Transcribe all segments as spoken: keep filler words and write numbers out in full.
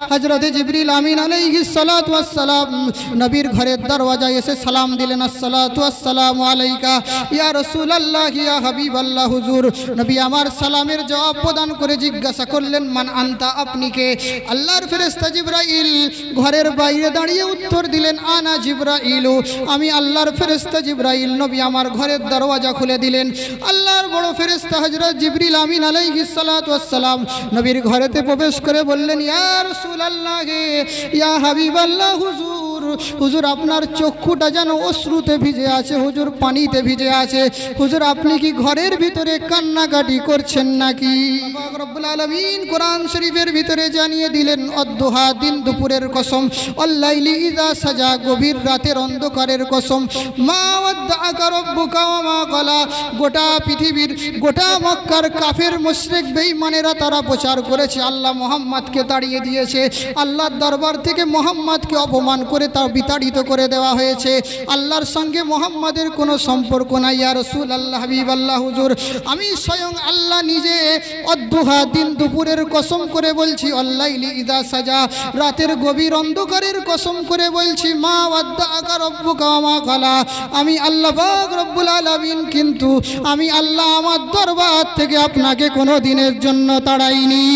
হযরতে জিবরিল আমিন আলাইহিস সালাতু ওয়াস সালাম নবীর ঘরের দরওয়াজায় এসে সালাম দিলেন, আসসালাতু ওয়াসসালামু আলাইকা ইয়া রাসূলুল্লাহ ইয়া হাবিবাল্লাহ। হুজুর নবী আমার সালামের জবাব প্রদান করে জিজ্ঞাসা করলেন, মান আনতা, আপনি কে? আল্লাহর ফেরেশতা জিবরাইল ঘরের বাইরে দাঁড়িয়ে উত্তর দিলেন, আনা জিবরাইল, আমি আল্লাহর ফেরেশতা জিবরাইল। নবী আমার ঘরের দরওয়াজা খুলে দিলেন। আল্লাহর বড় ফেরেশতা হযরত জিবরিল আমিন আলাইহিস সালাতু ওয়াস সালাম নবীর ঘরেতে প্রবেশ করে বললেন, ইয়া রাসূলুল্লাহ ইয়া হাবিবাল্লাহ। হুজুর হুজুর আপনার চক্ষুটা যেন অশ্রুতে ভিজে আছে, হুজুর পানিতে ভিজে আছে। হুজুর আপনি কি ঘরের ভিতরে কান্নাকাটি করছেন নাকি? পাক রব্বুল আলামিন কোরআন শরীফের ভিতরে জানিয়ে দিলেন, অদ্দুহা, দিন দুপুরের কসম, অল্লাইলি ইযা সাজা, গভীর রাতের অন্ধকারের কসম, মা ওয়াদ্দাআকা রাব্বুকা ওয়া মা ক্বালা। গোটা পৃথিবীর, গোটা মক্কার কাফের মুশরিক বেঈমানেরা তারা প্রচার করেছে আল্লাহ মুহাম্মদকে তাড়িয়ে দিয়েছে, আল্লাহর দরবার থেকে মুহাম্মদকে অপমান করে তা বিতাড়িত করে দেওয়া হয়েছে, আল্লাহর সঙ্গে মুহাম্মাদের কোনো সম্পর্ক নাই। ইয়া রাসূলুল্লাহ, হাবিবাল্লাহ, হুজুর আমি স্বয়ং আল্লাহ নিজে অদ্দুহা, দিন দুপুরের কসম করে বলছি, অল্লাইলি ইযা সাজা, রাতের গভীর অন্ধকারের কসম করে বলছি, মা ওয়াদ্দাআকা রাব্বুকা ওয়া মা ক্বালা, আমি আল্লাহ পাক রব্বুল আলামিন কিন্তু আমি আল্লাহ আমার দরবার থেকে আপনাকে কোনো দিনের জন্য তাড়াইনি।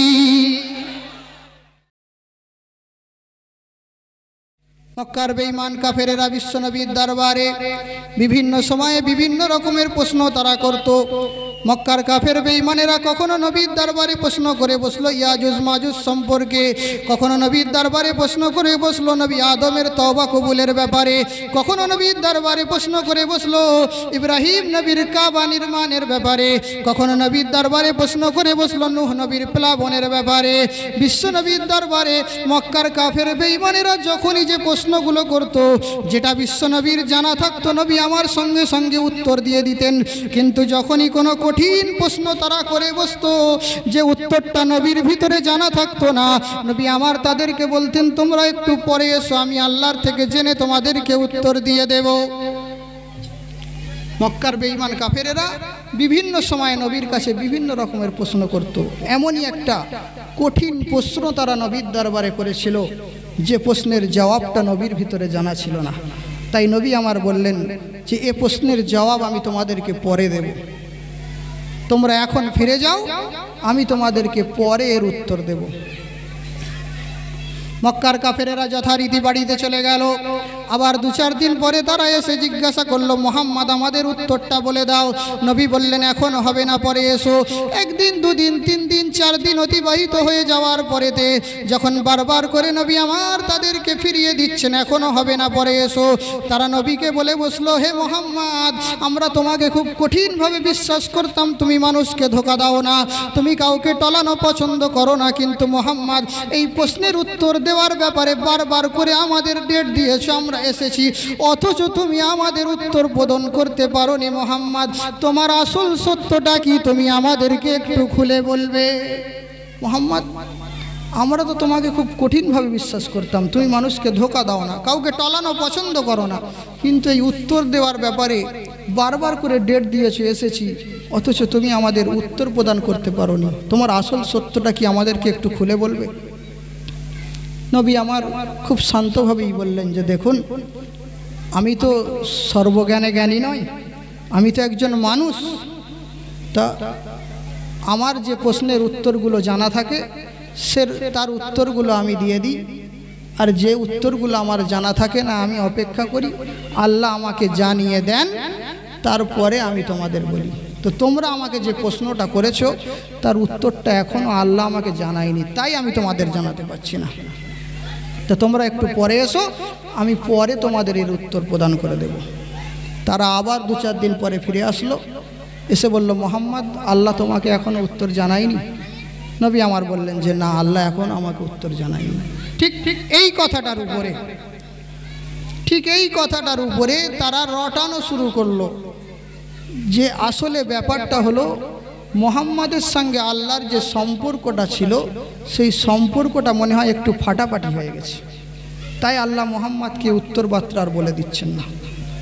মক্কার বেঈমান কাফেরেরা বিশ্বনবীর দরবারে বিভিন্ন সময়ে বিভিন্ন রকমের প্রশ্ন তারা করত। মক্কার কাফের বেঈমানেরা কখনো নবীর দরবারে প্রশ্ন করে বসলো ইয়াজুজ মাজুজ সম্পর্কে, কখনো নবীর দরবারে প্রশ্ন করে বসলো নবী আদমের তওবা কবুলের ব্যাপারে, কখনো নবীর দরবারে প্রশ্ন করে বসলো ইব্রাহিম নবীর কাবা নির্মাণের ব্যাপারে, কখনো নবীর দরবারে প্রশ্ন করে বসলো নূহ নবীর প্লাবনের ব্যাপারে। বিশ্ব নবীর দরবারে মক্কার কাফের বেঈমানেরা যখনই যে প্রশ্নগুলো করত, যেটা বিশ্ব নবীর জানা থাকতো, নবী আমার সঙ্গে সঙ্গে উত্তর দিয়ে দিতেন। কিন্তু যখনই কোনো কঠিন প্রশ্ন তারা করে বসতো, যে উত্তরটা নবীর ভিতরে জানা থাকতো না, নবী আমার তাদেরকে বলতেন, তোমরা একটু পরে এসো, আমি আল্লাহর থেকে জেনে তোমাদেরকে উত্তর দিয়ে দেব। মক্কার বেঈমান কাফেরেরা বিভিন্ন সময়ে নবীর কাছে বিভিন্ন রকমের প্রশ্ন করত। এমনই একটা কঠিন প্রশ্ন তারা নবীর দরবারে করেছিল, যে প্রশ্নের জবাবটা নবীর ভিতরে জানা ছিল না। তাই নবী আমার বললেন যে এ প্রশ্নের জবাব আমি তোমাদেরকে পরে দেব, তোমরা এখন ফিরে যাও, আমি তোমাদেরকে পরে এর উত্তর দেব। মক্কার কাফেরেরা যথারীতি বাড়িতে চলে গেল। আবার দু চার দিন পরে তারা এসে জিজ্ঞাসা করলো, মুহাম্মদ আমাদের উত্তরটা বলে দাও। নবী বললেন, এখন হবে না, পরে এসো। একদিন, দুদিন, তিন দিন, চার দিন অতিবাহিত হয়ে যাওয়ার পরেতে যখন বারবার করে নবী আমার তাদেরকে ফিরিয়ে দিচ্ছেন, এখনো হবে না, পরে এসো, তারা নবীকে বলে বসলো, হে মুহাম্মদ, আমরা তোমাকে খুব কঠিনভাবে বিশ্বাস করতাম, তুমি মানুষকে ধোঁকা দাও না, তুমি কাউকে টলানো পছন্দ করো না, কিন্তু মুহাম্মদ এই প্রশ্নের উত্তর দেওয়ার ব্যাপারে বারবার করে আমাদের ডেট দিয়েছো, আমরা এসেছি, অথচ তুমি আমাদের উত্তর প্রদান করতে পারোনি। মুহাম্মদ তোমার আসল সত্যটা কি, তুমি আমাদেরকে একটু খুলে বলবে? মুহাম্মদ আমরা তো তোমাকে খুব কঠিনভাবে বিশ্বাস করতাম, তুমি মানুষকে ধোঁকা দাও না, কাউকে টলানো পছন্দ করো না, কিন্তু এই উত্তর দেওয়ার ব্যাপারে বারবার করে ডেট দিয়েছো, এসেছি, অথচ তুমি আমাদের উত্তর প্রদান করতে পারোনি, তোমার আসল সত্যটা কি আমাদেরকে একটু খুলে বলবে? নবী আমার খুব শান্তভাবেই বললেন যে দেখুন, আমি তো সর্বজ্ঞানে জ্ঞানী নয়, আমি তো একজন মানুষ, তা আমার যে প্রশ্নের উত্তরগুলো জানা থাকে সে তার উত্তরগুলো আমি দিয়ে দিই, আর যে উত্তরগুলো আমার জানা থাকে না আমি অপেক্ষা করি আল্লাহ আমাকে জানিয়ে দেন, তারপরে আমি তোমাদের বলি। তো তোমরা আমাকে যে প্রশ্নটা করেছো তার উত্তরটা এখনও আল্লাহ আমাকে জানায়নি, তাই আমি তোমাদের জানাতে পারছি না, তো তোমরা একটু পরে এসো, আমি পরে তোমাদের এর উত্তর প্রদান করে দেব। তারা আবার দু চার দিন পরে ফিরে আসলো, এসে বলল, মুহাম্মদ আল্লাহ তোমাকে এখনও উত্তর জানায়নি। নবী আমার বললেন যে না, আল্লাহ এখন আমাকে উত্তর জানায়নি। ঠিক ঠিক এই কথাটার উপরে ঠিক এই কথাটার উপরে তারা রটানো শুরু করলো যে আসলে ব্যাপারটা হলো মুহাম্মাদের সঙ্গে আল্লাহর যে সম্পর্কটা ছিল সেই সম্পর্কটা মনে হয় একটু ফাটাফাটি হয়ে গেছে, তাই আল্লাহ মুহাম্মদকে উত্তর বার্তা আর বলে দিচ্ছেন না।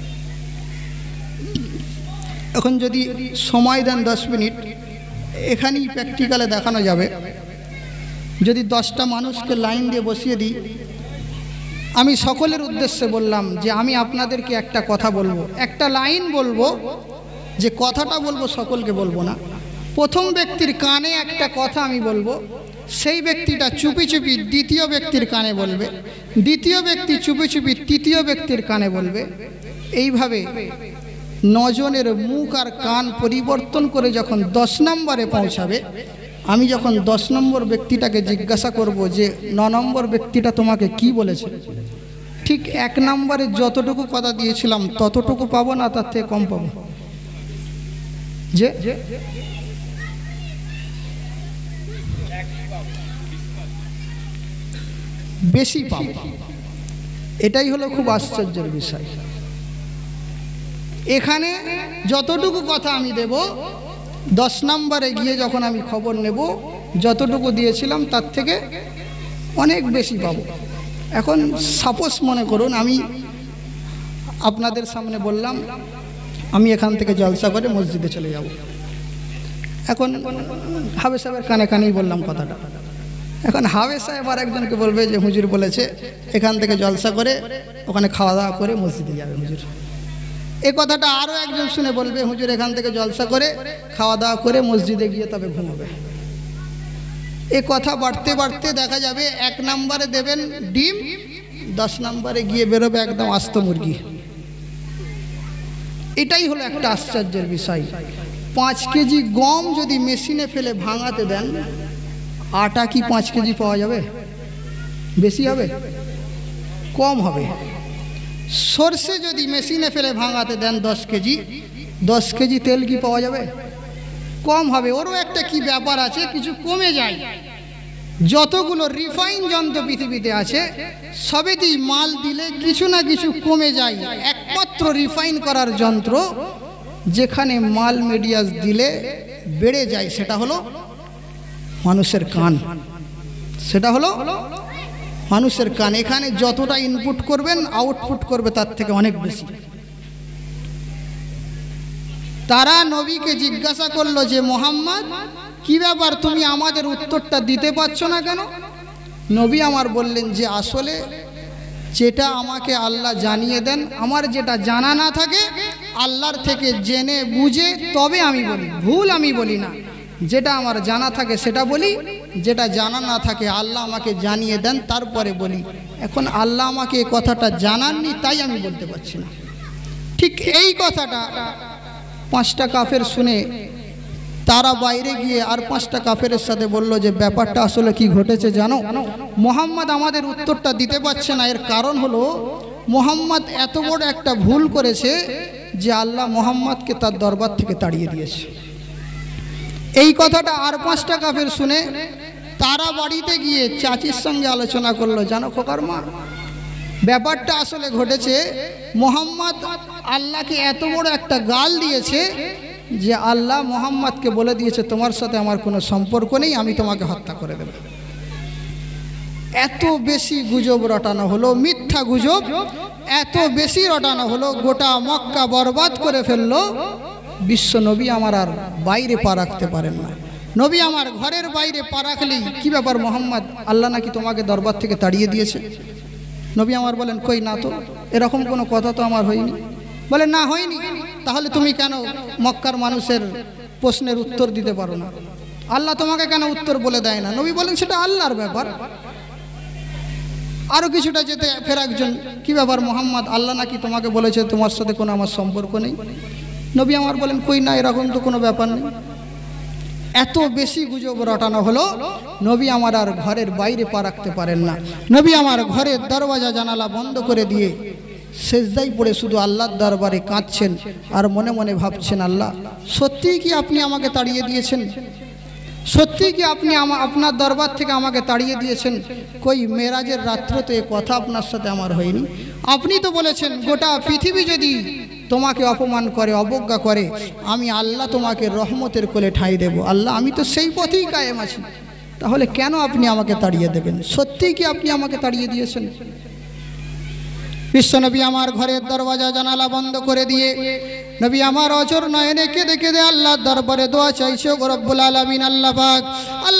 এখন যদি সময় দেন দশ মিনিট, এখানেই প্র্যাকটিক্যালে দেখানো যাবে যদি দশটা মানুষকে লাইন দিয়ে বসিয়ে দিই, আমি সকলের উদ্দেশ্যে বললাম যে আমি আপনাদেরকে একটা কথা বলবো, একটা লাইন বলবো, যে কথাটা বলবো সকলকে বলবো না। প্রথম ব্যক্তির কানে একটা কথা আমি বলবো, সেই ব্যক্তিটা চুপি চুপি দ্বিতীয় ব্যক্তির কানে বলবে, দ্বিতীয় ব্যক্তি চুপি চুপি তৃতীয় ব্যক্তির কানে বলবে। এইভাবে নজনের মুখ আর কান পরিবর্তন করে যখন দশ নম্বরে পৌঁছাবে, আমি যখন দশ নম্বর ব্যক্তিটাকে জিজ্ঞাসা করব যে ন নম্বর ব্যক্তিটা তোমাকে কি বলেছে, ঠিক এক নম্বরে যতটুকু কথা দিয়েছিলাম ততটুকু পাবো না, তার থেকে কম পাবো, যে বেশি পাবো। এটাই হলো খুব আশ্চর্যের বিষয়। এখানে যতটুকু কথা আমি দেব, দশ নম্বরে গিয়ে যখন আমি খবর নেব, যতটুকু দিয়েছিলাম তার থেকে অনেক বেশি পাবো। এখন সাপোজ মনে করুন আমি আপনাদের সামনে বললাম আমি এখান থেকে জলসা করে মসজিদে চলে যাব। এখন হাবে সাহেবের কানে কানেই বললাম কথাটা। এখন হাবে সাহেব আর একজনকে বলবে যে হুজুর বলেছে এখান থেকে জলসা করে ওখানে খাওয়া দাওয়া করে মসজিদে যাবে হুজুর। এই কথাটা আরও একজন শুনে বলবে হুজুর এখান থেকে জলসা করে খাওয়া দাওয়া করে মসজিদে গিয়ে তবে ঘুমাবে। এই কথা বাড়তে বাড়তে দেখা যাবে এক নম্বরে দেবেন ডিম, দশ নম্বরে গিয়ে বেরোবে একদম আস্ত মুরগি। এটাই হলো একটা আশ্চর্যের বিষয়। পাঁচ কেজি গম যদি মেশিনে ফেলে ভাঙাতে দেন, আটা কি পাঁচ কেজি পাওয়া যাবে? বেশি হবে? কম হবে। সর্ষে যদি মেশিনে ফেলে ভাঙাতে দেন দশ কেজি, দশ কেজি তেল কি পাওয়া যাবে? কম হবে। ওরও একটা কি ব্যাপার আছে, কিছু কমে যায়। যতগুলো রিফাইন যন্ত্র পৃথিবীতে আছে সবেতেই মাল দিলে কিছু না কিছু কমে যায়। একমাত্র রিফাইন করার যন্ত্র যেখানে মাল মেডিয়াস দিলে বেড়ে যায় সেটা হলো মানুষের কান। সেটা হলো মানুষের কান। এখানে যতটা ইনপুট করবেন আউটপুট করবে তার থেকে অনেক বেশি। তারা নবীকে জিজ্ঞাসা করলো যে মোহাম্মদ কি ব্যাপার, তুমি আমাদের উত্তরটা দিতে পারছো না কেন? নবী আমার বললেন যে আসলে যেটা আমাকে আল্লাহ জানিয়ে দেন, আমার যেটা জানা না থাকে আল্লাহর থেকে জেনে বুঝে তবে আমি বলি, ভুল আমি বলি না। যেটা আমার জানা থাকে সেটা বলি, যেটা জানা না থাকে আল্লাহ আমাকে জানিয়ে দেন তারপরে বলি। এখন আল্লাহ আমাকে এই কথাটা জানাননি তাই আমি বলতে পারছি না। ঠিক এই কথাটা পাঁচটা কাফের শুনে তারা বাইরে গিয়ে আর পাঁচটা কাফেরের সাথে বলল যে ব্যাপারটা আসলে কি ঘটেছে জানো, মোহাম্মদ আমাদের উত্তরটা দিতে পারছে না। এর কারণ হলো মোহাম্মদ এত বড় একটা ভুল করেছে যে আল্লাহ মোহাম্মদকে তার দরবার থেকে তাড়িয়ে দিয়েছে। এই কথাটা আর পাঁচটা কাফের শুনে তারা বাড়িতে গিয়ে চাচির সঙ্গে আলোচনা করলো, জানো খোকার মা, ব্যাপারটা আসলে ঘটেছে মোহাম্মদ আল্লাহকে এত বড় একটা গাল দিয়েছে যে আল্লাহ মোহাম্মদকে বলে দিয়েছে তোমার সাথে আমার কোনো সম্পর্ক নেই, আমি তোমাকে হত্যা করে দেব। এত বেশি গুজব রটানো হলো, মিথ্যা গুজব এত বেশি রটানো হলো, গোটা মক্কা বরবাদ করে ফেললো। বিশ্ব নবী আমার আর বাইরে পা রাখতে পারেন না। নবী আমার ঘরের বাইরে পা রাখলেই কি ব্যাপার মোহাম্মদ, আল্লাহ নাকি তোমাকে দরবার থেকে তাড়িয়ে দিয়েছে? নবী আমার বলেন কই না তো, এরকম কোনো কথা তো আমার হয়নি। বলে না হয়নি, তাহলে তুমি কেন মক্কার মানুষের প্রশ্নের উত্তর দিতে পারো না? আল্লাহ তোমাকে কেন উত্তর বলে দেয় না? নবী বলেন সেটা আল্লাহর ব্যাপার। আরও কিছুটা যেতে ফের একজন, কি ব্যাপার মোহাম্মদ, আল্লাহ নাকি তোমাকে বলেছে তোমার সাথে কোনো আমার সম্পর্ক নেই? নবী আমার বলেন কই না, এরকম তো কোনো ব্যাপার নেই। এত বেশি গুজব রটানো হলো, নবী আমার আর ঘরের বাইরে পা রাখতে পারেন না। নবী আমার ঘরের দরওয়াজা জানালা বন্ধ করে দিয়ে সেজদায় পড়ে শুধু আল্লাহর দরবারে কাঁদছেন আর মনে মনে ভাবছেন, আল্লাহ সত্যিই কি আপনি আমাকে তাড়িয়ে দিয়েছেন? সত্যিই কি আপনি আপনার দরবার থেকে আমাকে তাড়িয়ে দিয়েছেন? কই মেরাজের রাত্রে তো এ কথা আপনার সাথে আমার হয়নি। আপনি তো বলেছেন গোটা পৃথিবী যদি তোমাকে অপমান করে, অবজ্ঞা করে, আমি আল্লাহ তোমাকে রহমতের কোলে ঠাঁই দেব। আল্লাহ আমি তো সেই পথেই কায়েম আছি, তাহলে কেন আপনি আমাকে তাড়িয়ে দেবেন? সত্যিই কি আপনি আমাকে তাড়িয়ে দিয়েছেন? বিশ্বনবী আমার ঘরের দরওয়াজা জানালা বন্ধ করে দিয়ে নবী আমার অজর নয়নে কেঁদে কেঁদে আল্লাহর দরবারে দোয়া চাইছে, গো রব্বুল আলামিন, আল্লাহ পাক, আল্লাহ আমি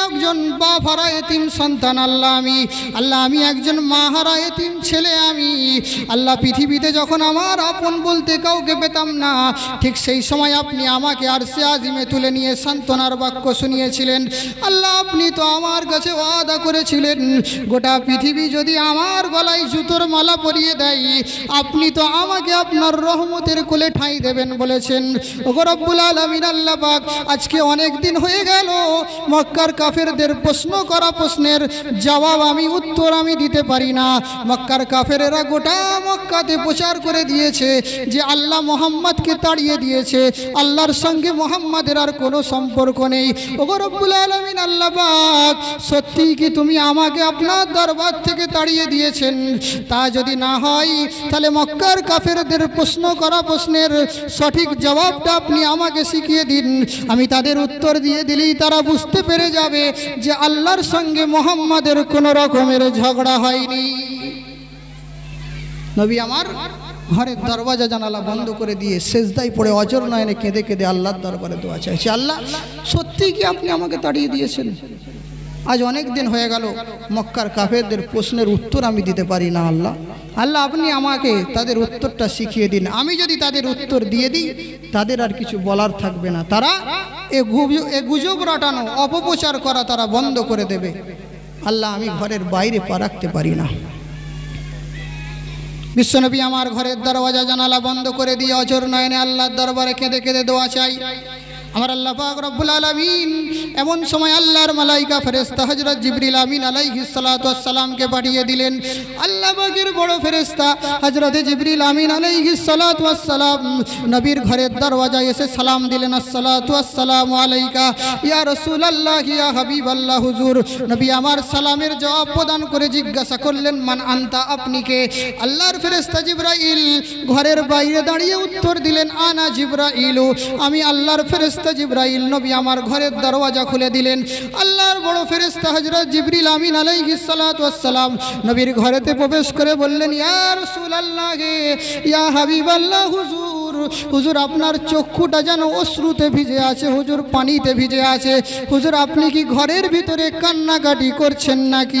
একজন বাপ হারা এতিম সন্তান আল্লাহ আমি আল্লাহ আমি একজন মা হারা এতিম ছেলে আমি আল্লাহ পৃথিবীতে যখন আমার আপন বলতে কাউকে পেতাম না ঠিক সেই সময় আপনি আমাকে আরশে আজিমে তুলে নিয়ে সান্ত্বনার বাক্য শুনিয়েছিলেন আল্লাহ আপনি তো আমার কাছে ওয়াদা করেছিলেন গোটা পৃথিবী যদি আমার গলায় জুতোর মালা পরিয়ে দেয় আপনি তো আমাকে আপনার রহমতের কোলে ঠাঁই দেবেন বলেছেন ওগো রব্বুল আলামিন আল্লাহ পাক আজকে অনেক দিন হয়ে গেল মক্কার কাফেরদের প্রশ্ন করা প্রশ্নের জবাব আমি উত্তর আমি দিতে পারি না মক্কার কাফেরেরা গোটা মক্কাতে প্রচার করে দিয়েছে যে আল্লাহ মুহাম্মদকে তাড়িয়ে দিয়েছে আল্লাহর সঙ্গে মুহাম্মাদের আর কোনো সম্পর্ক নেই ওগো রব্বুল আলামিন আল্লাহ পাক সত্যি কি তুমি আমাকে আপনার দরবার থেকে তাড়িয়ে দিয়েছেন তা যদি না হয় তাহলে মক্কার কাফেরদের প্রশ্ন করা প্রশ্নের সঠিক জবাবটা আপনি আমাকে শিখিয়ে দিন আমি তাদের উত্তর দিয়ে দিলেই তারা বুঝতে পেরে যাবে যে আল্লাহর সঙ্গে মুহাম্মাদের কোনো রকমের ঝগড়া হয়নি নবী আমার ঘরের দরওয়াজা জানালা বন্ধ করে দিয়ে সেজদায় পড়ে অজর নয়নে কেঁদে কেঁদে আল্লাহর দরবারে দোয়া চাইছে আল্লাহ সত্যিই কি আপনি আমাকে তাড়িয়ে দিয়েছেন আজ অনেক দিন হয়ে গেল মক্কার কাফেরদের প্রশ্নের উত্তর আমি দিতে পারি না আল্লাহ আল্লাহ আপনি আমাকে তাদের উত্তরটা শিখিয়ে দিন আমি যদি তাদের উত্তর দিয়ে দিই তাদের আর কিছু বলার থাকবে না তারা এ গুজব রটানো অপপ্রচার করা তারা বন্ধ করে দেবে আল্লাহ আমি ঘরের বাইরে পা রাখতে পারি না বিশ্বনবী আমার ঘরের দরওয়াজা জানালা বন্ধ করে দিয়ে অজর নয়নে আল্লাহর দরবারে কেঁদে কেঁদে দোয়া চাই আমার আল্লাহ পাক রব্বুল আলামিন এমন সময় আল্লাহর মালাইকা ফেরেশতা হযরত জিবরিল আমিন আলাইহিস সালাতু ওয়াস সালামকে পাঠিয়ে দিলেন আল্লাহ পাকের বড় ফেরেশতা হযরত জিবরিল আমিন আলাইহিস সালাতু ওয়াস সালাম নবীর ঘরের দরওয়াজায় এসে সালাম দিলেন আসসালাতু ওয়াসসালামু আলাইকা ইয়া রাসূলুল্লাহ ইয়া হাবিবাল্লাহ হুজুর নবী আমার সালামের জবাব প্রদান করে জিজ্ঞাসা করলেন মান আনতা আপনি কে আল্লাহর ফেরেশতা জিবরাইল ঘরের বাইরে দাঁড়িয়ে উত্তর দিলেন আনা জিবরাইল আমি আল্লাহর ফেরেশতা জিবরাইল নবী আমার ঘরের দরওয়াজা খুলে দিলেন আল্লাহর বড় ফেরেশতা হযরত জিবরিল আমিন আলাইহিস সালাতু ওয়াস সালাম নবীর ঘরেতে প্রবেশ করে বললেন ইয়া রাসূলুল্লাহ ইয়া হাবিবাল্লাহ হুজুর হুজুর আপনার চক্ষুটা যেন অশ্রুতে ভিজে আছে হুজুর পানিতে ভিজে আছে হুজুর আপনি কি ঘরের ভিতরে কান্নাকাটি করছেন নাকি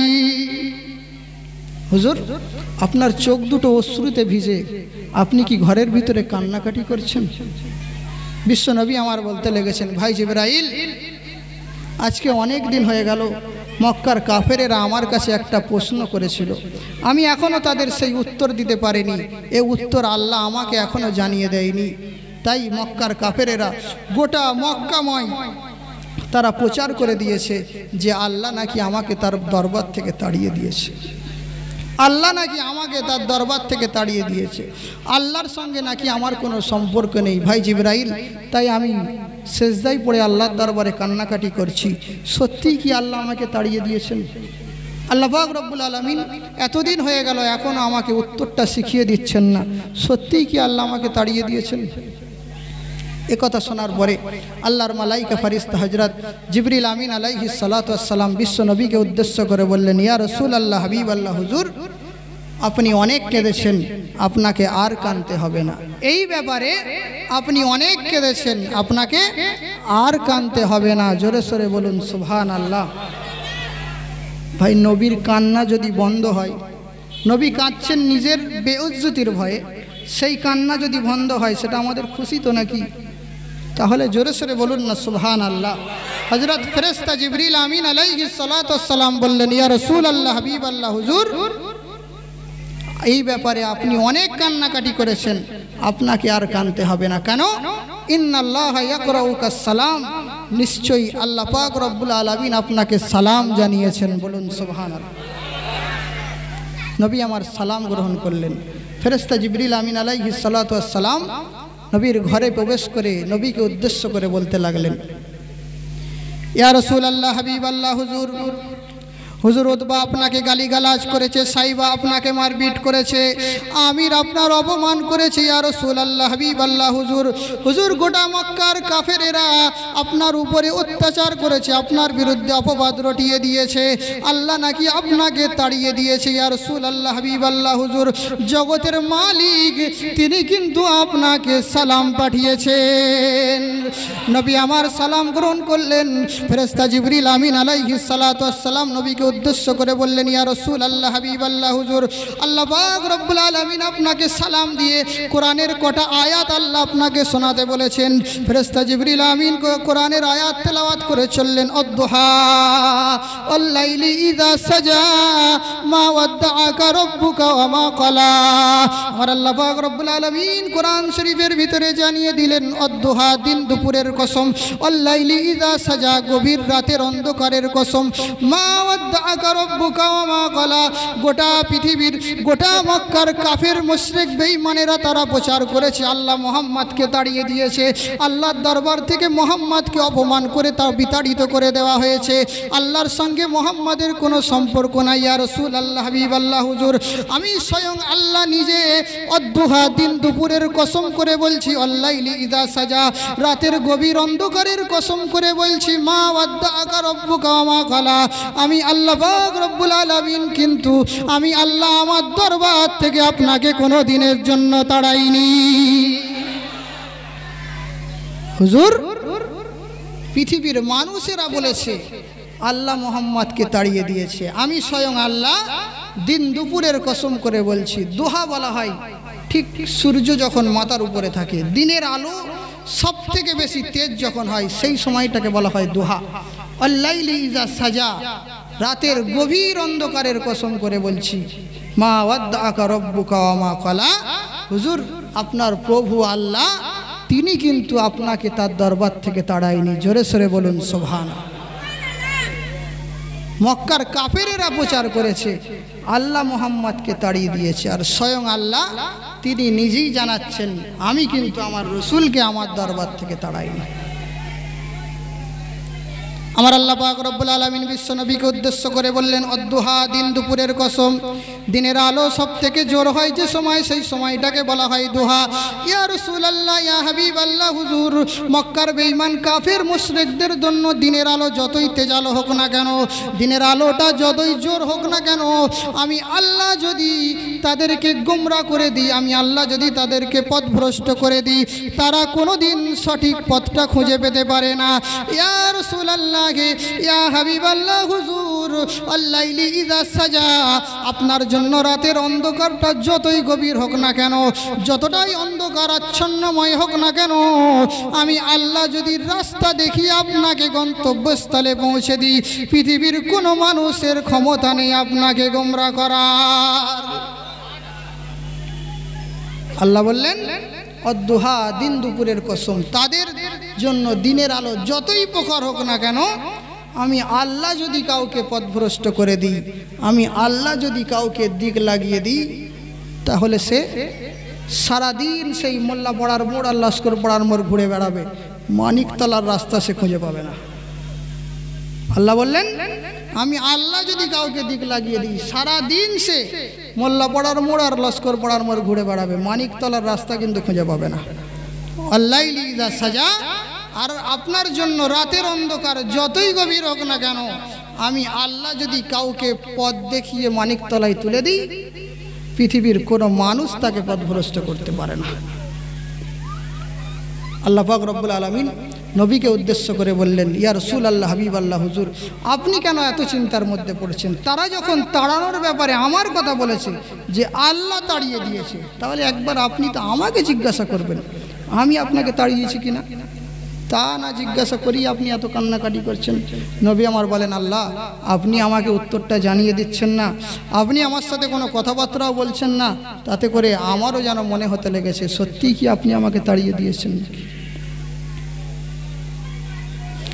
হুজুর আপনার চোখ দুটো অশ্রুতে ভিজে আপনি কি ঘরের ভিতরে কান্নাকাটি করছেন বিশ্বনবী আমার বলতে লেগেছেন ভাই জিবরাইল আজকে অনেক দিন হয়ে গেল মক্কার কাফেরেরা আমার কাছে একটা প্রশ্ন করেছিল আমি এখনও তাদের সেই উত্তর দিতে পারিনি এই উত্তর আল্লাহ আমাকে এখনও জানিয়ে দেয়নি তাই মক্কার কাফেরেরা গোটা মক্কাময় তারা প্রচার করে দিয়েছে যে আল্লাহ নাকি আমাকে তার দরবার থেকে তাড়িয়ে দিয়েছে আল্লাহ নাকি আমাকে তার দরবার থেকে তাড়িয়ে দিয়েছে আল্লাহর সঙ্গে নাকি আমার কোনো সম্পর্ক নেই ভাই জিবরাইল তাই আমি সেজদায় পড়ে আল্লাহর দরবারে কান্নাকাটি করছি সত্যিই কি আল্লাহ আমাকে তাড়িয়ে দিয়েছেন আল্লাহ পাক রব্বুল আলামিন এতদিন হয়ে গেল এখনও আমাকে উত্তরটা শিখিয়ে দিচ্ছেন না সত্যিই কি আল্লাহ আমাকে তাড়িয়ে দিয়েছেন একথা শোনার পরে আল্লাহর মালাইকা ফেরেশতা হযরত জিবরিল আমিন আলাইহিস সালাতু ওয়াস সালাম বিশ্ব নবীকে উদ্দেশ্য করে বললেন ইয়া রাসূলুল্লাহ হাবিবাল্লাহ হুজুর আপনি অনেক কেঁদেছেন আপনাকে আর কাঁদতে হবে না এই ব্যাপারে আপনি অনেক কেঁদেছেন আপনাকে আর কাঁদতে হবে না জোরে সোরে বলুন সুবহানাল্লাহ ভাই নবীর কান্না যদি বন্ধ হয় নবী কাঁদছেন নিজের বেইজ্জতির ভয়ে সেই কান্না যদি বন্ধ হয় সেটা আমাদের খুশি তো নাকি তাহলে জোরে সোরে বলুন না সুবহানাল্লাহ হযরত ফেরেশতা জিবরিল আমিন আলাইহিস সালাতু ওয়াস সালাম বললেন ইয়া রাসূলুল্লাহ হাবিবাল্লাহ হুজুর এই ব্যাপারে আপনি অনেক কান্নাকাটি করেছেন আপনাকে আর কাঁদতে হবে না কেন ইন্নাল্লাহা ইয়াকরাউকা সালাম নিশ্চয়ই আল্লাহ পাক রব্বুল আলামিন আপনাকে সালাম জানিয়েছেন বলুন সুবহানাল্লাহ নবী আমার সালাম গ্রহণ করলেন ফেরেশতা জিবরিল আমিন আলাইহিস সালাতু ওয়াস সালাম নবীর ঘরে প্রবেশ করে নবীকে উদ্দেশ্য করে বলতে লাগলেন ইয়া রাসূলুল্লাহ হাবিবাল্লাহ হুজুর হুজুর উতবা আপনাকে গালিগালাজ করেছে, সাইবা আপনাকে মারপিট করেছে, আমির আপনার অপমান করেছে ইয়া রাসূলুল্লাহ হাবিবাল্লাহ হুজুর। হুজুর গোটা মক্কার কাফেরেরা আপনার উপরে অত্যাচার করেছে, আপনার বিরুদ্ধে অপবাদ রটিয়ে দিয়েছে, আল্লাহ নাকি আপনাকে তাড়িয়ে দিয়েছে ইয়া রাসূলুল্লাহ হাবিবাল্লাহ হুজুর। জগতের মালিক তিনি কিন্তু আপনাকে সালাম পাঠিয়েছেন। নবী আমার সালাম গ্রহণ করলেন। ফেরেশতা জিবরিল আমিন আলাইহিস সালাতু ওয়াস সালাম নবীকে উদ্দেশ্য করে বললেন, ইয়া রাসূলুল্লাহ হাবিবাল্লাহ হুজুর, আল্লাহ পাক রব্বুল আলামিন আপনাকে সালাম দিয়ে কোরআনের কটা আয়াত আল্লাহ আপনাকে শোনাতে বলেছেন। ফেরেশতা জিবরিল আমিন কোরআনের আয়াত তেলাওয়াত করে চললেন, অদ্দুহা ওয়াল লাইলি ইযা সাজা মা ওয়াদ্দাআকা রাব্বুকা ওয়া মা ক্বালা। আমার আল্লাহ পাক রব্বুল আলামিন কোরআন শরীফের ভিতরে জানিয়ে দিলেন, অদ্দুহা দিন দুপুরের কসম, ওয়াল লাইলি ইযা সাজা গভীর রাতের অন্ধকারের কসম, মা ওয়াদ্দাআকা রাব্বুকা ওয়া মা ক্বালা। গোটা পৃথিবীর গোটা মক্কার কাফের মুশরিক বেঈমানেরা তারা প্রচার করেছে আল্লাহ মুহাম্মদকে তাড়িয়ে দিয়েছে, আল্লাহর দরবার থেকে মুহাম্মদকে অপমান করে তা বিতাড়িত করে দেওয়া হয়েছে, আল্লাহর সঙ্গে মুহাম্মদের কোনো সম্পর্ক নাই ইয়া রাসূলুল্লাহ হাবিবাল্লাহ হুজুর। আমি স্বয়ং আল্লাহ নিজে অদ্দুহা দিন দুপুরের কসম করে বলছি, আল্লাইলি ইযা সাজা রাতের গভীর অন্ধকারের কসম করে বলছি, মা ওয়াদ্দাআকা রাব্বুকা ওয়া মা ক্বালা। আমি আল্লাহ পাক রব্বুল আলামিন কিন্তু আমি আল্লাহ আমার দরবার থেকে আপনাকে কোনো দিনের জন্য তাড়াইনি। হুজুর পৃথিবীর মানুষেরা বলেছে আল্লাহ মুহাম্মদকে তাড়িয়ে দিয়েছে, আমি স্বয়ং আল্লাহ দিন দুপুরের কসম করে বলছি। দোহা বলা হয় ঠিক সূর্য যখন মাথার উপরে থাকে, দিনের আলো সব থেকে বেশি তেজ যখন হয় সেই সময়টাকে বলা হয় দোহা। আল্লাইলি ইযা সাজা রাতের গভীর অন্ধকারের কসম করে বলছি, মা ওয়াদ্দাআকা রাব্বুকা ওয়া মা ক্বালা। হুজুর আপনার প্রভু আল্লাহ তিনি কিন্তু আপনাকে তার দরবার থেকে তাড়ায়নি। জোরে সরে বলুন সুবহানাল্লাহ। মক্কার কাফেরেরা প্রচার করেছে আল্লাহ মুহাম্মদকে তাড়িয়ে দিয়েছে, আর স্বয়ং আল্লাহ তিনি নিজেই জানাচ্ছেন আমি কিন্তু আমার রসুলকে আমার দরবার থেকে তাড়াইনি। আমার আল্লাহ পাক রব্বুল আলামিন বিশ্ব নবীকে উদ্দেশ্য করে বললেন, অদ্দুহা দিন দুপুরের কসম, দিনের আলো সব থেকে জোর হয় যে সময় সেই সময়টাকে বলা হয় দুহা। ইয়া রাসূলুল্লাহ ইয়া হাবিবাল্লাহ হুজুর, মক্কার বেঈমান কাফের মুশরিকদের জন্য দিনের আলো যতই তেজালো হোক না কেন, দিনের আলোটা যতই জোর হোক না কেন, আমি আল্লাহ যদি তাদেরকে গোমরা করে দিই, আমি আল্লাহ যদি তাদেরকে পথভ্রষ্ট করে দিই, তারা কোনোদিন সঠিক পথটা খুঁজে পেতে পারে না। ইয়া রাসূলুল্লাহ ইয়া হাবিবাল্লাহ হুজুর, আল্লাইলি ইযা সাজা আপনার জন্য রাতের অন্ধকারটা যতই গভীর হোক না কেন, যতটাই অন্ধকার আচ্ছন্নময় হোক না কেন, আমি আল্লাহ যদি রাস্তা দেখিয়ে আপনাকে গন্তব্যস্থলে পৌঁছে দিই, পৃথিবীর কোনো মানুষের ক্ষমতা নেই আপনাকে গোমরা করার। আল্লাহ বললেন অদ্দুহা দিন দুপুরের কসম, তাদের জন্য দিনের আলো যতই প্রখর হোক না কেন, আমি আল্লাহ যদি কাউকে পথভ্রষ্ট করে দিই, আমি আল্লাহ যদি কাউকে দিক লাগিয়ে দিই, তাহলে সে সারাদিন সেই মোল্লা পড়ার মোড় আর লস্কর পড়ার মোড় ঘুরে বেড়াবে, মানিকতলার রাস্তা সে খুঁজে পাবে না। আল্লাহ বললেন আমি আল্লাহ যদি কাউকে দিক লাগিয়ে দিই, সারাদিন সে মোল্লা পড়ার মোড় আর লস্কর পড়ার মোড় ঘুরে বেড়াবে, মানিকতলার রাস্তা কিন্তু খুঁজে পাবে না। আল্লাইলি ইযা সাজা, আর আপনার জন্য রাতের অন্ধকার যতই গভীর হোক না কেন, আমি আল্লাহ যদি কাউকে পথ দেখিয়ে মানিকতলায় তুলে দিই, পৃথিবীর কোনো মানুষ তাকে পথভ্রষ্ট করতে পারে না। আল্লাহ পাক রব্বুল আলামিন নবীকে উদ্দেশ্য করে বললেন, ইয়া রাসূলুল্লাহ হাবিবাল্লাহ হুজুর, আপনি কেন এত চিন্তার মধ্যে পড়েছেন? তারা যখন তাড়ানোর ব্যাপারে আমার কথা বলেছে যে আল্লাহ তাড়িয়ে দিয়েছে, তাহলে একবার আপনি তো আমাকে জিজ্ঞাসা করবেন আমি আপনাকে তাড়িয়েছি কিনা। তা না জিজ্ঞাসা করি আপনি এত কান্নাকাটি করছেন। নবী আমার বলেন, আল্লাহ আপনি আমাকে উত্তরটা জানিয়ে দিচ্ছেন না, আপনি আমার সাথে কোনো কথাবার্তাও বলছেন না, তাতে করে আমারও যেন মনে হতে লেগেছে সত্যিই কি আপনি আমাকে তাড়িয়ে দিয়েছেন।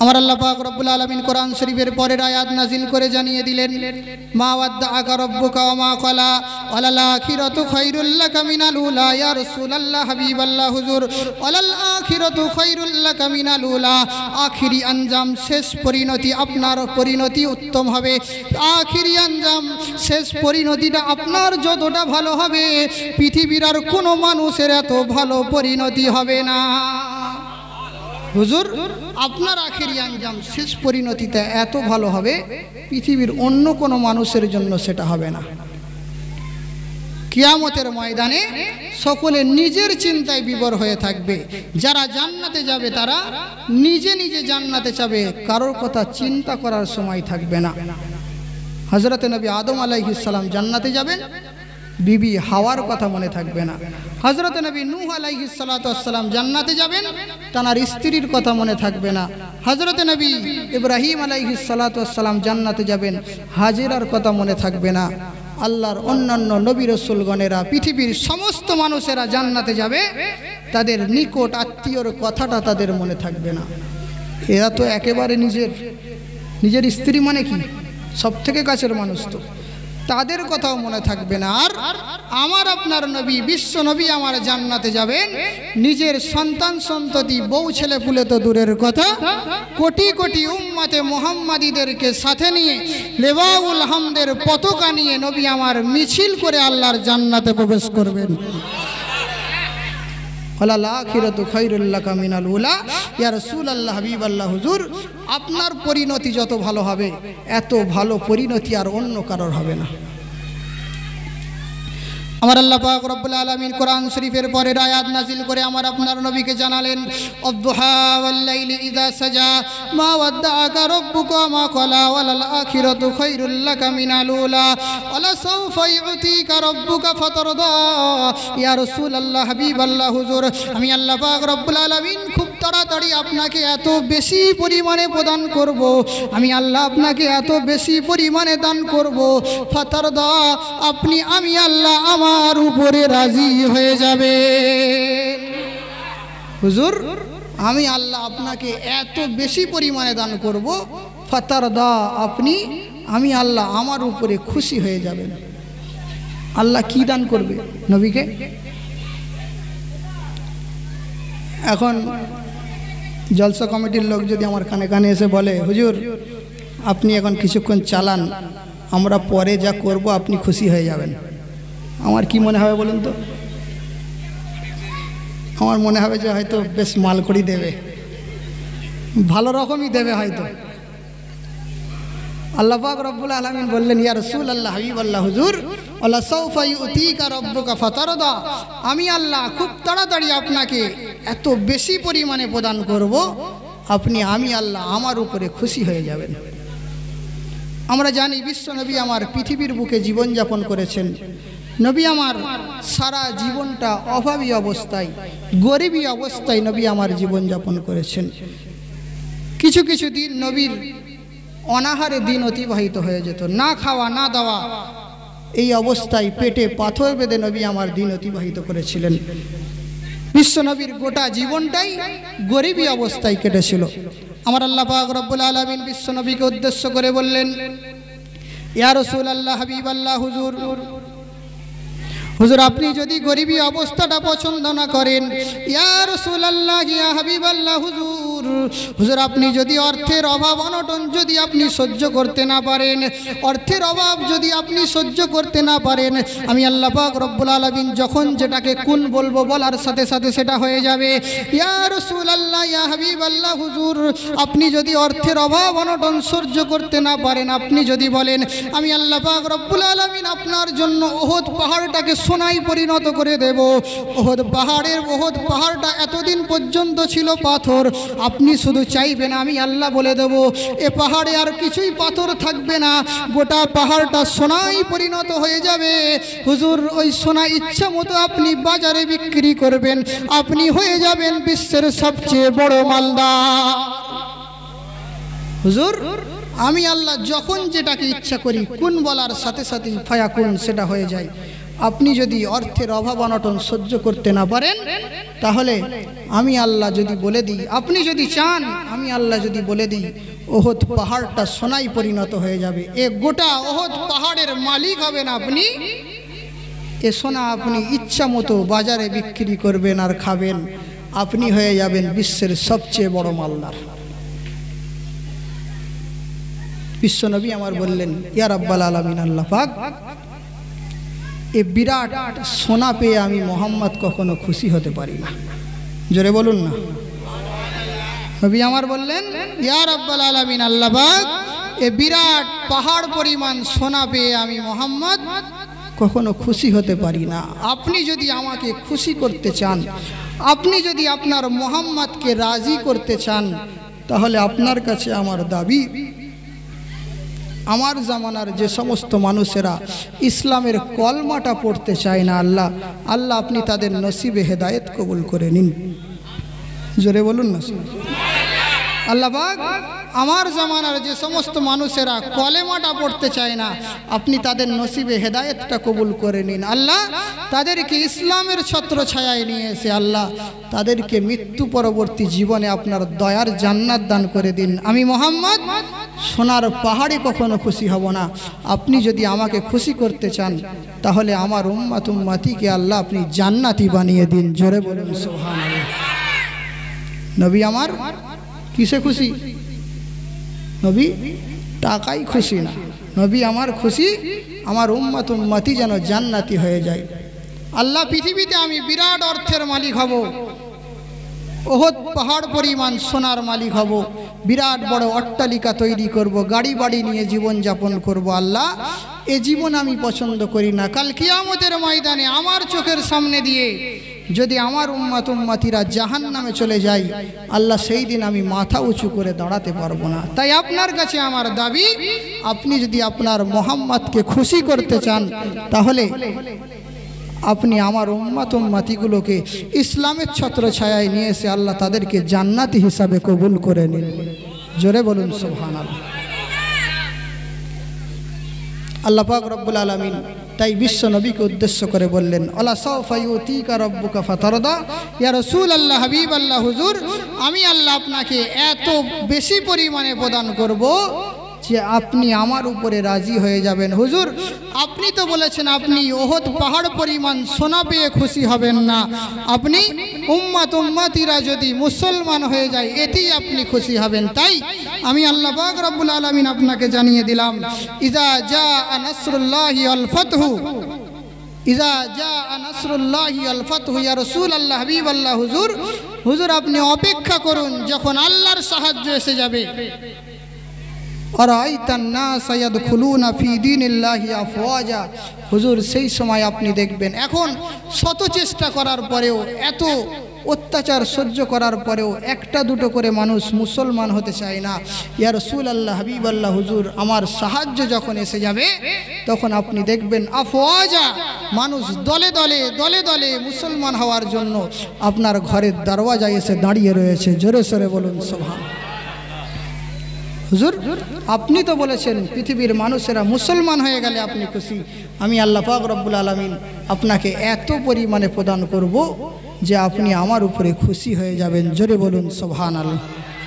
আমার আল্লাহ পাক রব্বুল আলামিন কোরআন শরীফের পরের আয়াত নাজিল করে জানিয়ে দিলেন, মা ওয়াদ্দাআকা রব্বুকা ওয়া মা ক্বালা ওয়ালাল আখিরাতু খায়রুল লাকা মিনাল উলা। ইয়া রাসূলুল্লাহ, হাবিবাল্লাহ হুজুর, ওয়ালাল আখিরাতু খায়রুল লাকা মিনাল উলা, আখিরি আঞ্জাম শেষ পরিণতি আপনার পরিণতি উত্তম হবে। আখিরি আঞ্জাম শেষ পরিণতিটা আপনার যতটা ভালো হবে পৃথিবীর আর কোনো মানুষের এত ভালো পরিণতি হবে না। হুজুর, আপনার আখিরি আঞ্জাম শেষ পরিণতিতে এত ভালো হবে পৃথিবীর অন্য কোনো মানুষের জন্য সেটা হবে না। কিয়ামতের ময়দানে সকলে নিজের চিন্তায় বিভোর হয়ে থাকবে। যারা জান্নাতে যাবে তারা নিজে নিজে জান্নাতে যাবে, কারোর কথা চিন্তা করার সময় থাকবে না। হযরত নবী আদম আলাইহিস সালাম জান্নাতে যাবেন, বিবি হাওয়ার কথা মনে থাকবে না। হযরত নবী নূহ আলাইহিস সালাতু ওয়াস সালাম জান্নাতে যাবেন, তার স্ত্রীর কথা মনে থাকবে না। হযরত নবী ইব্রাহিম আলাইহিস সালাতু ওয়াস সালাম জান্নাতে যাবেন, হাজেরার কথা মনে থাকবে না। আল্লাহর অন্যান্য নবী রাসূলগণেরা, পৃথিবীর সমস্ত মানুষেরা জান্নাতে যাবে, তাদের নিকট আত্মীয়র কথাটা তাদের মনে থাকবে না। এরা তো একেবারে নিজের নিজের স্ত্রী মানে কি সব থেকে কাছের মানুষ, তো তাদের কথাও মনে থাকবে না। আর আমার আপনার নবী, বিশ্ব নবী আমার জান্নাতে যাবেন, নিজের সন্তান সন্ততি বউ ছেলে পুলে তো দূরের কথা, কোটি কোটি উম্মতে মুহাম্মাদীদেরকে সাথে নিয়ে লেওয়াউল হামদের পতাকা নিয়ে নবী আমার মিছিল করে আল্লাহর জান্নাতে প্রবেশ করবেন। ওয়ালাল আখিরাতু খায়রুল লাকা মিনাল উলা। ইয়া রাসূলুল্লাহ, হাবিবাল্লাহ হুজুর, আপনার পরিণতি যত ভালো হবে এত ভালো পরিণতি আর অন্য কারোর হবে না। আমার আল্লাহ পাক রব্বুল আলামিন কোরআন শরীফের পরের আয়াত নাজিল করে আমার আপনার নবীকে জানালেন, আদ-দুহা ওয়াল লাইলি ইযা সাজা মা ওয়াদ্দাআকা রাব্বুকা ওয়া মা ক্বালা ওয়ালাল আখিরাতু খায়রুল লাকা মিনাল উলা ওয়ালা সাওফা ইউতিকা রাব্বুকা ফাতারদা। ইয়া রাসূলুল্লাহ, হাবিবাল্লাহ হুজুর, আমি আল্লাহ পাক রব্বুল আলামিন খুব তাড়াতাড়ি আপনাকে এত বেশি পরিমাণে প্রদান করব, আমি আল্লাহ আপনাকে এত বেশি পরিমাণে দান করব, ফাতারদা, আপনি আমি আল্লাহ আমার আর উপরে রাজি হয়ে যাবে। হুজুর, আমি আল্লাহ আপনাকে এত বেশি পরিমাণে দান করব, ফাতারদা, আপনি আমি আল্লাহ আমার উপরে খুশি হয়ে যাবেন। আল্লাহ কি দান করবে নবীকে? এখন জলসা কমিটির লোক যদি আমার কানে কানে এসে বলে, হুজুর আপনি এখন কিছুক্ষণ চালান, আমরা পরে যা করব আপনি খুশি হয়ে যাবেন, আমার কি মনে হবে বলুন তো? আমার মনে হবে যে হয়তো বেশ মাল করি দেবে, ভালো রকমই দেবে হয়তো। আল্লাহ পাক রব্বুল আলামিন বললেন, ইয়া রাসূলুল্লাহ, হাবিবাল্লাহ হুজুর, ওয়ালা সাওফা ইউতিকা রাব্বুকা ফাতারদা, আমি আল্লাহ খুব তাড়াতাড়ি আপনাকে এত বেশি পরিমাণে প্রদান করব, আপনি আমি আল্লাহ আমার উপরে খুশি হয়ে যাবেন। আমরা জানি বিশ্ব নবী আমার পৃথিবীর বুকে জীবনযাপন করেছেন। নবী আমার সারা জীবনটা অভাবী অবস্থায়, গরিবী অবস্থায় নবী আমার জীবনযাপন করেছেন। কিছু কিছু দিন নবীর অনাহারে দিন অতিবাহিত হয়ে যেত, না খাওয়া না দাওয়া, এই অবস্থায় পেটে পাথর বেঁধে নবী আমার দিন অতিবাহিত করেছিলেন। বিশ্ব নবীর গোটা জীবনটাই গরিবী অবস্থায় কেটেছিল। আমার আল্লাহ পাক রব্বুল আলামিন বিশ্ব নবীকে উদ্দেশ্য করে বললেন, ইয়া রাসূলুল্লাহ, হাবিবাল্লাহ হুজুর, হুজুর আপনি যদি গরিবী অবস্থাটা পছন্দ না করেন, ইয়া রাসূলুল্লাহ, ইয়া হাবিবাল্লাহ হুজুর, হুজুর আপনি যদি অর্থের অভাব অনটন যদি আপনি সহ্য করতে না পারেন, অর্থের অভাব যদি আপনি সহ্য করতে না পারেন, আমি আল্লাহ পাক রব্বুল আলামিন যখন যেটাকে কোন বলবো বলার সাথে সাথে সেটা হয়ে যাবে। ইয়া রাসূলুল্লাহ, ইয়া হাবিবাল্লাহ হুজুর, আপনি যদি অর্থের অভাব অনটন সহ্য করতে না পারেন, আপনি যদি বলেন আমি আল্লাহ পাক রব্বুল আলামিন আপনার জন্য ওহদ পাহাড়টাকে সোনায় পরিণত করে দেব, ওহদ পাহাড়ের ওহদ পাহাড়টা এতদিন পর্যন্ত ছিল পাথর, আপনি শুধু চাইবেন আমি আল্লাহ বলে দেব এ পাহাড়ে আর কিছুই পাথর থাকবে না, গোটা পাহাড়টা সোনায় পরিণত হয়ে যাবে। হুজুর ওই সোনা ইচ্ছা মতো আপনি বাজারে বিক্রি করবেন, আপনি হয়ে যাবেন বিশ্বের সবচেয়ে বড় মালদার। হুজুর আমি আল্লাহ যখন যেটাকে ইচ্ছা করি কুন বলার সাথে সাথে ফায়াকুন সেটা হয়ে যায়। আপনি যদি অর্থের অভাব অনটন সহ্য করতে না পারেন তাহলে আমি আল্লাহ যদি বলে দিই, আপনি যদি চান আমি আল্লাহ যদি বলে দিই ওহদ পাহাড়টা সোনায় পরিণত হয়ে যাবে, এ গোটা ওহদ পাহাড়ের মালিক হবেন আপনি। এ সোনা আপনি ইচ্ছা মতো বাজারে বিক্রি করবেন আর খাবেন, আপনি হয়ে যাবেন বিশ্বের সবচেয়ে বড় মালদার। বিশ্বনবী আমার বললেন, ইয়া রাব্বাল আলামিন আল্লাহ পাক, এ বিরাট সোনা পেয়ে আমি মোহাম্মদ কখনো খুশি হতে পারি না। জোরে বলুন না। নবী আমার বললেন, ইয়া রাব্বাল আলামিন আল্লাহ পাক, এ বিরাট পাহাড় পরিমাণ সোনা পেয়ে আমি মোহাম্মদ কখনো খুশি হতে পারি না। আপনি যদি আমাকে খুশি করতে চান, আপনি যদি আপনার মোহাম্মদকে রাজি করতে চান, তাহলে আপনার কাছে আমার দাবি, আমার জামানার যে সমস্ত মানুষেরা ইসলামের কলমাটা পড়তে চায় না, আল্লাহ আল্লাহ আপনি তাদের নসিবে হেদায়েত কবুল করে নিন। জোরে বলুন না। আল্লাহ পাক আমার জামানার যে সমস্ত মানুষেরা কলেমাটা পড়তে চায় না, আপনি তাদের নসিবে হেদায়েতটা কবুল করে নিন। আল্লাহ তাদেরকে ইসলামের ছত্র ছায়ায় নিয়ে এসে আল্লাহ তাদেরকে মৃত্যু পরবর্তী জীবনে আপনার দয়ার জান্নাত দান করে দিন। আমি মোহাম্মদ সোনার পাহাড়ে কখনো খুশি হব না। আপনি যদি আমাকে খুশি করতে চান তাহলে আমার উম্মাত উম্মাতিকে আল্লাহ আপনি জান্নাতি বানিয়ে দিন। জোরে বলুন সুবহানাল্লাহ। নবী আমার কিসে খুশি? নবী টাকাই খুশি না, নবী আমার খুশি আমার উম্মাত উম্মাতি যেন জান্নাতি হয়ে যায়। আল্লাহ পৃথিবীতে আমি বিরাট অর্থের মালিক হব, ওহদ পাহাড় পরিমাণ সোনার মালিক হব, বিরাট বড় অট্টালিকা তৈরি করব, গাড়ি বাড়ি নিয়ে জীবন যাপন করব। আল্লাহ এ জীবন আমি পছন্দ করি না। কাল কিয়ামতের ময়দানে আমার চোখের সামনে দিয়ে যদি আমার উম্মাত উম্মাতিরা জাহান্নামে চলে যায়, আল্লাহ সেই দিন আমি মাথা উঁচু করে দাঁড়াতে পারবো না। তাই আপনার কাছে আমার দাবি, আপনি যদি আপনার মোহাম্মদকে খুশি করতে চান তাহলে আপনি আমার উম্মাত উম্মাতিগুলোকে ইসলামের ছত্র ছায়ায় নিয়ে এসে আল্লাহ তাদেরকে জান্নাতি হিসাবে কবুল করে নিন। জোরে বলুন সুবহানাল্লাহ। আল্লাহ পাক রব্বুল আলামিন তাই বিশ্ব নবীকে উদ্দেশ্য করে বললেন, আলা সাওফা ইউতিকা রাব্বুকা ফাতারদা। ইয়া রাসূলুল্লাহ, হাবিব আল্লাহ, হুজুর আমি আল্লাহ আপনাকে এত বেশি পরিমাণে প্রদান করব যে আপনি আমার উপরে রাজি হয়ে যাবেন। হুজুর আপনি তো বলেছেন আপনি ওহদ পাহাড় পরিমাণ সোনা পেয়ে খুশি হবেন না, আপনি উম্মাত উম্মাতিরা যদি মুসলমান হয়ে যায় এতেই আপনি খুশি হবেন। তাই আমি আল্লাহ পাক রব্বুল আলামিন আপনাকে জানিয়ে দিলাম, ইজা জাআ নাসরুল্লাহি ওয়াল ফাতহু, ইজা জাআ নাসরুল্লাহি ওয়াল ফাতহু। ইয়া রাসূলুল্লাহ, হাবিব আল্লাহ, হুজুর হুজুর আপনি অপেক্ষা করুন, যখন আল্লাহর সাহায্য এসে যাবে, হুজুর সেই সময় আপনি দেখবেন এখন শত চেষ্টা করার পরেও, এত অত্যাচার সহ্য করার পরেও একটা দুটো করে মানুষ মুসলমান হতে চায় না। ইয়া রাসূলুল্লাহ, হাবিব আল্লাহ, হুজুর আমার সাহায্য যখন এসে যাবে তখন আপনি দেখবেন আফওয়াজা, মানুষ দলে দলে দলে দলে মুসলমান হওয়ার জন্য আপনার ঘরের দরওয়াজায় এসে দাঁড়িয়ে রয়েছে। জোরে সোরে বলুন সুবহানাল্লাহ। হুজুর আপনি তো বলেছেন পৃথিবীর মানুষেরা মুসলমান হয়ে গেলে আপনি খুশি। আমি আল্লাহ পাক রব্বুল আলামিন আপনাকে এত পরিমাণে প্রদান করব যে আপনি আমার উপরে খুশি হয়ে যাবেন। জোরে বলুন সুবহানাল্লাহ।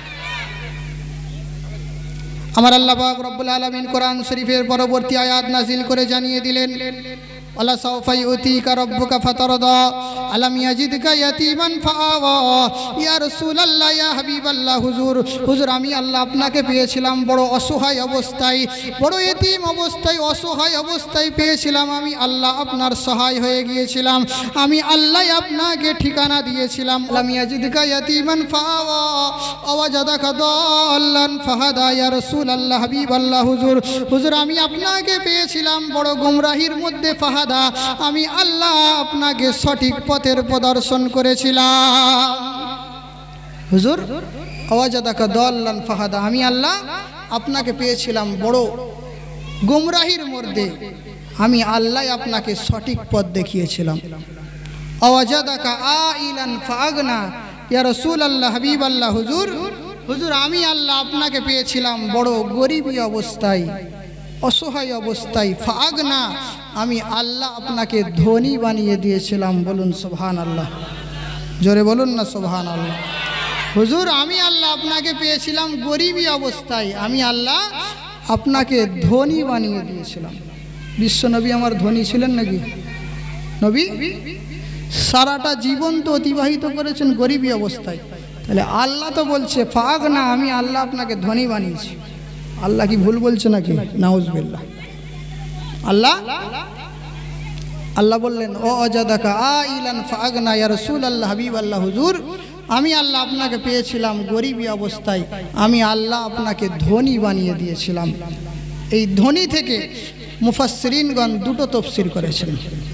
আমার আল্লাহ পাক রব্বুল আলামিন কোরআন শরীফের পরবর্তী আয়াত নাজিল করে জানিয়ে দিলেন, আলা সাওফা ইউতিকা রাব্বুকা ফাতারদা আলাম ইয়াজিদকা ইয়াতীমান ফাআওয়া। ইয়া রাসূলুল্লাহ, ইয়া হাবিবাল্লাহ, হুজুর হুজুর আমি আল্লাহ আপনাকে পেয়েছিলাম বড় অসহায় অবস্থায়, বড় এতিম অবস্থায়, অসহায় অবস্থায় পেয়েছিলাম। আমি আল্লাহ আপনার সহায় হয়ে গিয়েছিলাম, আমি আল্লাহ আপনাকে ঠিকানা দিয়েছিলাম। আলাম ইয়াজিদকা ইয়াতীমান ফাআওয়া ওয়াজাদাকা দাল্লান ফাহাদা। ইয়া রাসূলুল্লাহ, হাবিবাল্লাহ, হুজুর হুজুর আমি আপনাকে পেয়েছিলাম বড় গোমরাহির মধ্যে, ফাহাদা আমি আল্লাহ আপনাকে সঠিক পথের প্রদর্শন করেছিলাম। হুজুর ওয়াজাদাকা দাল্লান ফাহাদা, আমি আল্লাহ আপনাকে পেয়েছিলাম বড় গোমরাহির মধ্যে, আমি আল্লাহ আপনাকে সঠিক পথ দেখিয়েছিলাম। ওয়াজাদাকা আইলান ফাআগনা। ইয়া রাসূলুল্লাহ, হাবিবাল্লাহ, হুজুর হুজুর আমি আল্লাহ আপনাকে পেয়েছিলাম বড় গরিবী অবস্থায়, অসহায় অবস্থায়, ফাগনা, আমি আল্লাহ আপনাকে ধনী বানিয়ে দিয়েছিলাম। বলুন সুবহানাল্লাহ, জোরে বলুন না সুবহানাল্লাহ। হুজুর আমি আল্লাহ আপনাকে পেয়েছিলাম গরিবী অবস্থায়, আমি আল্লাহ আপনাকে ধনী বানিয়ে দিয়েছিলাম। বিশ্বনবী আমার ধনী ছিলেন নাকি? নবী সারাটা জীবন তো অতিবাহিত করেছেন গরিবী অবস্থায়, তাহলে আল্লাহ তো বলছে ফাগনা, আমি আল্লাহ আপনাকে ধনী বানিয়েছি। আল্লাহ কি ভুল বলছে নাকি? নাউজুবিল্লাহ। আল্লাহ আল্লাহ বললেন ও অজাদাকা আইলান ফাগনা ইয়া রাসূলুল্লাহ, হাবিব আল্লাহ, হুজুর আমি আল্লাহ আপনাকে পেয়েছিলাম গরিবী অবস্থায়, আমি আল্লাহ আপনাকে ধনী বানিয়ে দিয়েছিলাম। এই ধনী থেকে মুফাসসিরিনগণ দুটো তাফসীর করেছেন।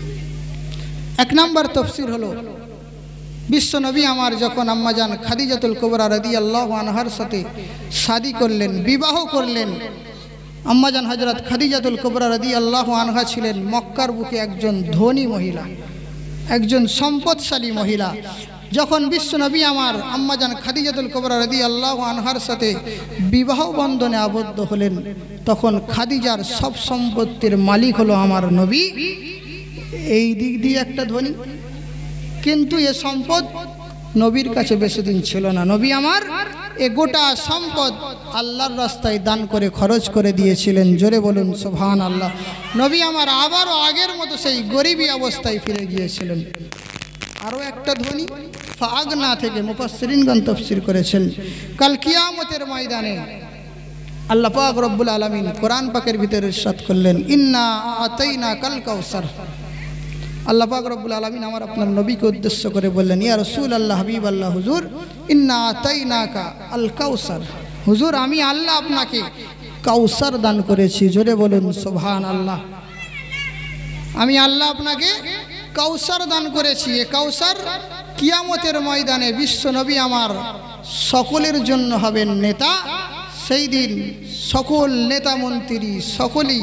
এক নম্বর তাফসীর হলো বিশ্বনবী আমার যখন আম্মাজান খাদিজাতুল কুবরা রাদিয়াল্লাহু আনহার সাথে শাদী করলেন, বিবাহ করলেন, আম্মাজান হযরত খাদিজাতুল কুবরা রাদিয়াল্লাহু আনহা ছিলেন মক্কার বুকে একজন ধনী মহিলা, একজন সম্পদশালী মহিলা। যখন বিশ্বনবী আমার আম্মাজান খাদিজাতুল কুবরা রাদিয়াল্লাহু আনহার সাথে বিবাহ বন্ধনে আবদ্ধ হলেন, তখন খাদিজার সব সম্পত্তির মালিক হলো আমার নবী। এই দিক দিয়ে একটা ধনী, কিন্তু এ সম্পদ নবীর কাছে বেশি দিন ছিল না। নবী আমার এ গোটা সম্পদ আল্লাহর রাস্তায় দান করে খরচ করে দিয়েছিলেন। জোরে বলুন সুবহানাল্লাহ। নবী আমার আবারও আগের মতো সেই গরিবী অবস্থায় ফিরে গিয়েছিলেন। আরও একটা ধনী ফাগনা থেকে মুফাসসিরিনগণ তাফসীর করেছেন, কাল কিয়ামতের ময়দানে আল্লাহ পাক রব্বুল আলামিন কোরআন পাকের ভিতরে ইরশাদ করলেন, ইন্না আতাইনা কাল কাউসার। আল্লাহ পাক রব্বুল আলামিন আমার আপনার নবীকে উদ্দেশ্য করে বললেন, ইয়া রাসূলুল্লাহ, হাবিব আল্লাহ, হুজুর ইন্না আতাইনাকা আল কাউসার, হুজুর আমি আল্লাহ আপনাকে কাউসার দান করেছি। জোরে বলুন সুবহানাল্লাহ। আমি আল্লাহ আপনাকে কাউসার দান করেছি। এ কাউসার কিয়ামতের ময়দানে বিশ্বনবী আমার সকলের জন্য হবেন নেতা। সেই দিন সকল নেতা মন্ত্রী, সকলেই,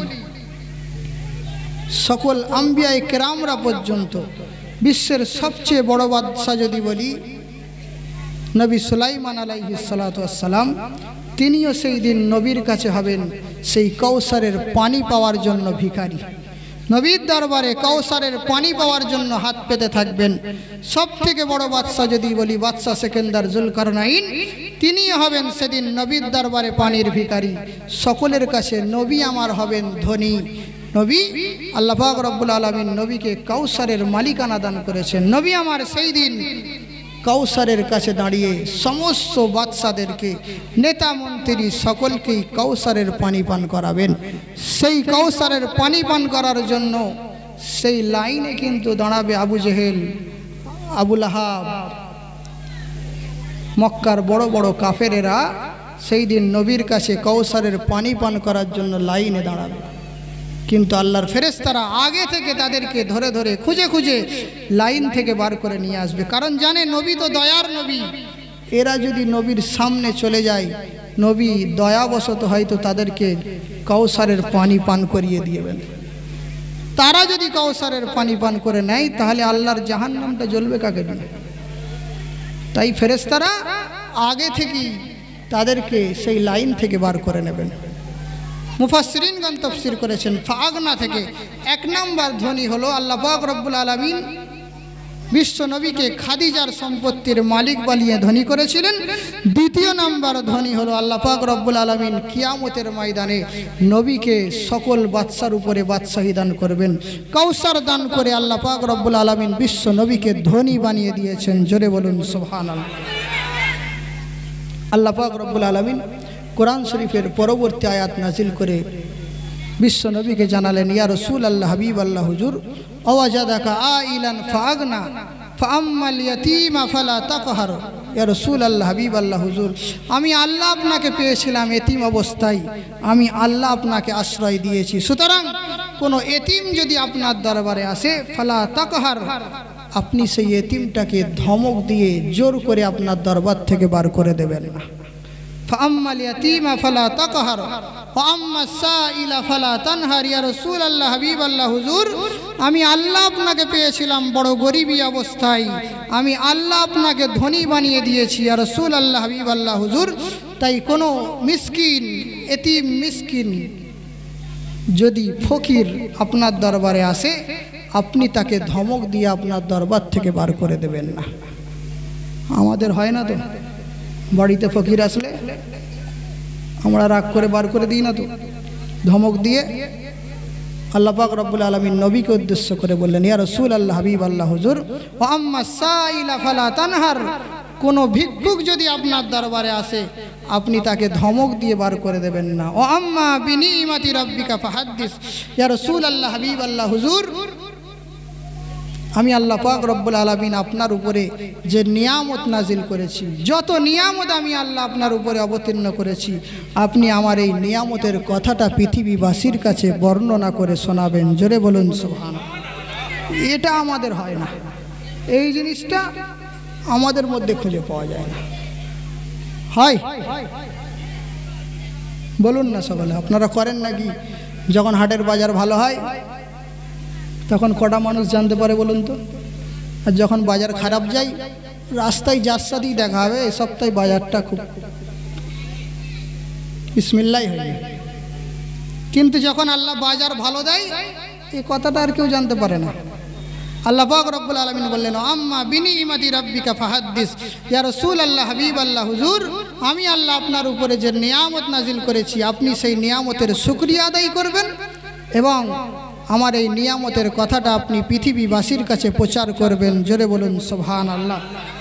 সকল আম্বিয়া কেরামরা পর্যন্ত, বিশ্বের সবচেয়ে বড় বাদশা যদি বলি নবী সুলাইমান আলাইহিস সালাতু ওয়াস সালাম, তিনিও সেই দিন নবীর কাছে হবেন সেই কাউসারের পানি পাওয়ার জন্য ভিখারি। নবীর দরবারে কাউসারের পানি পাওয়ার জন্য হাত পেতে থাকবেন। সব থেকে বড় বাদশা যদি বলি বাদশা সেকেন্দার জুলকারনাইন, তিনি হবেন সেদিন নবীর দরবারে পানির ভিখারি। সকলের কাছে নবী আমার হবেন ধনী। নবী আল্লাহ পাক রব্বুল আলামিন নবীকে কাউসারের মালিকানা দান করেছেন। নবী আমার সেই দিন কাউসারের কাছে দাঁড়িয়ে সমস্ত বাদশাদেরকে, নেতা মন্ত্রী সকলকেই কাউসারের পানি পান করাবেন। সেই কাউসারের পানি পান করার জন্য সেই লাইনে কিন্তু দাঁড়াবে আবু জেহেল, আবু লাহাব, মক্কার বড় বড় কাফেরেরা সেই দিন নবীর কাছে কাউসারের পানি পান করার জন্য লাইনে দাঁড়াবে। কিন্তু আল্লাহর ফেরেশতারা আগে থেকে তাদেরকে ধরে ধরে খুঁজে খুঁজে লাইন থেকে বার করে নিয়ে আসবে, কারণ জানে নবী তো দয়ার নবী। এরা যদি নবীর সামনে চলে যায়, নবী দয়াবশত হয়তো তাদেরকে কাউসারের পানি পান করিয়ে দিবেন। তারা যদি কাউসারের পানি পান করে নেয়, তাহলে আল্লাহর জাহান্নামটা জ্বলবে কাকে দিয়ে? তাই ফেরেশতারা আগে থেকেই তাদেরকে সেই লাইন থেকে বার করে নেবেন। মুফাসসিরিনগণ তাফসীর করেছেন ফাগনা থেকে এক নাম্বার ধনী হলো আল্লাহ পাক রব্বুল আলামিন বিশ্ব নবীকে খাদিজার সম্পত্তির মালিক বানিয়ে ধনী করেছিলেন। দ্বিতীয় নাম্বার ধনী হলো আল্লাহ পাক রব্বুল আলামিন কিয়ামতের ময়দানে নবীকে সকল বাদশার উপরে বাদশাহী দান করবেন। কাউসার দান করে আল্লাহ পাক রব্বুল আলামিন বিশ্ব নবীকে ধনী বানিয়ে দিয়েছেন। জোরে বলুন সুবহানাল্লাহ। আল্লাহ পাক রব্বুল আলামিন কোরআন শরীফের পরবর্তী আয়াত নাজিল করে বিশ্ব নবীকে জানালেন, ইয়া রাসূলুল্লাহ, হাবিব আল্লাহ, হুজুর আওয়াজাদাকা আইলান ফাগনা ফাআম্মাল ইয়াতীমা ফালা তাকহার। ইয়া রাসূলুল্লাহ, হাবিব আল্লাহ, হুজুর আমি আল্লাহ আপনাকে পেয়েছিলাম এতিম অবস্থায়, আমি আল্লাহ আপনাকে আশ্রয় দিয়েছি। সুতরাং কোনো এতিম যদি আপনার দরবারে আসে, ফালা তাকহার, আপনি সেই এতিমটাকে ধমক দিয়ে জোর করে আপনার দরবার থেকে বার করে দেবেন না। ফাআম্মাল ইয়াতীমা ফালা তাকহার ওয়া আম্মাস সাইলা ফালা তানহার। ইয়া রাসূলুল্লাহ, হাবিবাল্লাহ, হুজুর আমি আল্লাহ আপনাকে পেয়েছিলাম বড় গরিবী অবস্থায়, আমি আল্লাহ আপনাকে ধনী বানিয়ে দিয়েছি ইয়া রাসূলুল্লাহ, হাবিবাল্লাহ, হুজুর। তাই কোনো মিসকিন, এতিম মিসকিন যদি ফকির আপনার দরবারে আসে, আপনি তাকে ধমক দিয়ে আপনার দরবার থেকে বার করে দেবেন না। আমাদের হয় না তো, বাড়িতে ফকির আসলে আমরা রাগ করে বার করে দিই না তো, ধমক দিয়ে। আল্লাহ পাক রব্বুল আলামিন নবীকে উদ্দেশ্য করে বললেন, ইয়া রাসূলুল্লাহ, হাবিবাল্লাহ, হুজুর ওয়া আম্মাস সাইলা ফালা তানহার। কোনো ভিক্ষুক যদি আপনার দরবারে আসে, আপনি তাকে ধমক দিয়ে বার করে দেবেন না। ও আম্মা বিনিমাতি রাব্বিকা ফাহাদ্দিস। ইয়া রাসূলুল্লাহ, হাবিবাল্লাহ, হুজুর আমি আল্লাহ পাক রব্বুল আলামিন আপনার উপরে যে নিয়ামত নাজিল করেছি, যত নিয়ামত আমি আল্লাহ আপনার উপরে অবতীর্ণ করেছি, আপনি আমার এই নিয়ামতের কথাটা পৃথিবীবাসীর কাছে বর্ণনা করে শোনাবেন। জোরে বলুন সুবহানাল্লাহ। এটা আমাদের হয় না, এই জিনিসটা আমাদের মধ্যে খুঁজে পাওয়া যায় না। হয় বলুন না সকলে, আপনারা করেন নাকি? যখন হাটের বাজার ভালো হয় তখন কটা মানুষ জানতে পারে বলুন তো? আর যখন বাজার খারাপ যায়, রাস্তায় যার সাথেই দেখা হবে এই সপ্তাহে বাজারটা খুব বিসমিল্লাহ হয়। কিন্তু যখন আল্লাহ বাজার ভালো দেয়, এই কথাটা আর কেউ জানতে পারে না। আল্লাহ পাক রব্বুল আলামিন বললেন, আম্মা বিনিমাতি রাব্বিকা ফাহাদ্দিস। ইয়া রাসূলুল্লাহ, হাবিবাল্লাহ, হুজুর আমি আল্লাহ আপনার উপরে যে নিয়ামত নাজিল করেছি, আপনি সেই নিয়ামতের শুকরিয়া আদায় করবেন এবং আমার এই নিয়ামতের কথাটা আপনি পৃথিবীবাসীর কাছে প্রচার করবেন। জোরে বলুন সুবহানাল্লাহ।